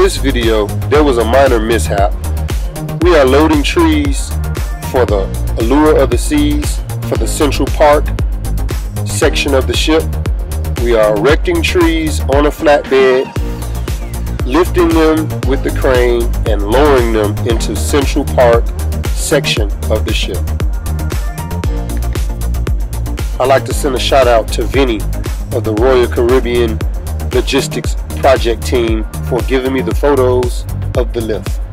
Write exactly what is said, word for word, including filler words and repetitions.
this video, there was a minor mishap. We are loading trees for the Allure of the Seas for the Central Park section of the ship. We are erecting trees on a flatbed, lifting them with the crane and lowering them into Central Park section of the ship. I'd like to send a shout out to Vinny of the Royal Caribbean Logistics Project team for giving me the photos of the lift.